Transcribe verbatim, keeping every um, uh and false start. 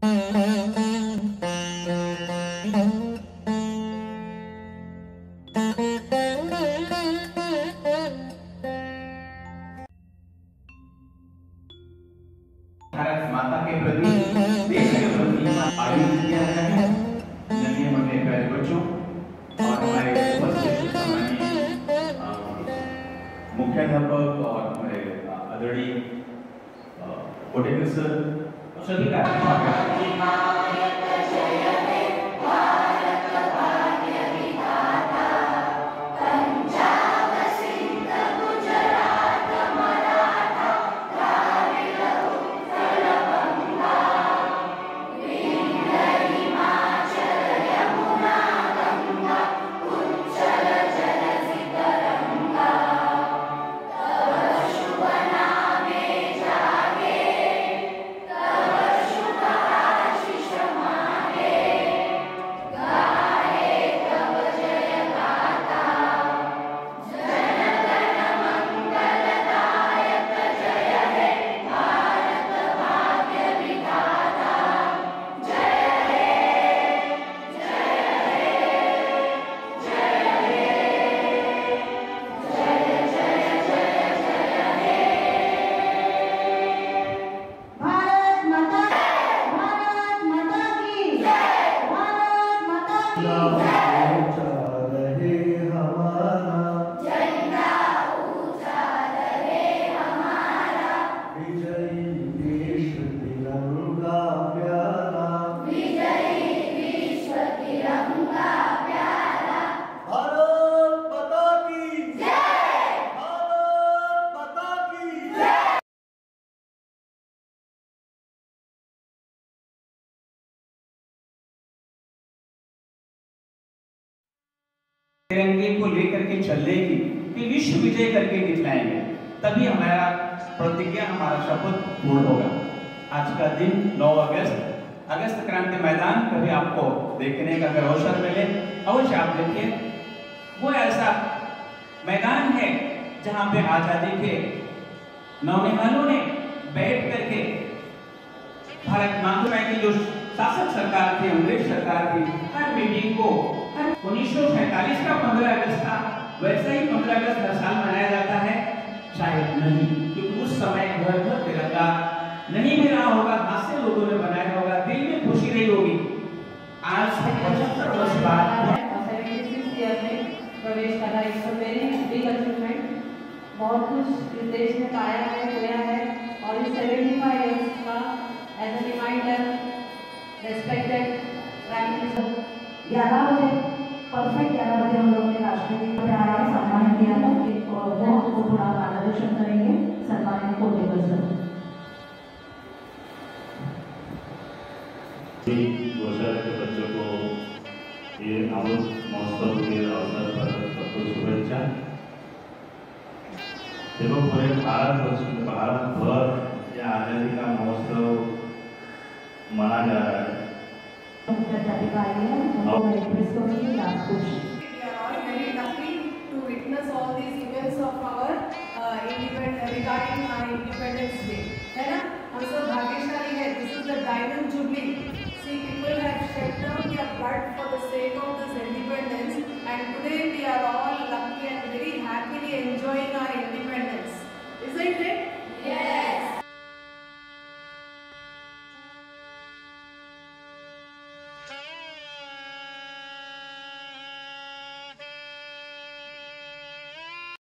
भारत माता के प्रति, देश के प्रति आयोजित किया गया है। नन्हे मुन्ने प्यारे बच्चों और हमारे उपस्थित सम्मानीय मुख्याध्यापक और हमारे आदरणीय कोटेकर सर सभी का तिरंगे को लेकर के चलने की कि विश्व विजय करके दिखलाएंगे, तभी हमारा प्रतिज्ञा, हमारा शपथ पूर्ण होगा। आज का दिन नौ अगस्त अगस्त क्रांति मैदान कभी आपको देखने का अगर अवसर मिले अवश्य आप देखिए। वो ऐसा मैदान है जहां पे आजादी के नौनिहालों ने बैठ करके भारत माता की जो शासक सरकार थी, अंग्रेज सरकार थी, हर मीटिंग को उन्नीस सौ सैतालीस का पंद्रह अगस्त था, वैसा ही पंद्रह अगस्त हर साल मनाया जाता है। शायद नहीं, क्योंकि उस समय घर घर तिरंगा नहीं भी रहा होगा, हाथ से लोगों ने बनाया होगा, दिल में खुशी रही होगी। आज से पचहत्तर वर्ष बाद प्रवेश करा, it's a very big achievement. बहुत कुछ इस देश में पाया है, खोया है, और इस पचहत्तर इयर्स का as a reminder respected prime minister ग्यारह बजे परफेक्ट ग्यारह बजे हम लोग ने राष्ट्रपति को आया सम्मान किया था। वो हमको थोड़ा मार्गदर्शन करेंगे सम्मानित कोटेकर सर। गोशाला के बच्चों को ये अमृत महोत्सव के अवसर पर सबको शुभेच्छा। देखो पूरे भारत वर्ष भारत भर ये आज़ादी का महोत्सव मना जा रहा है। regarding our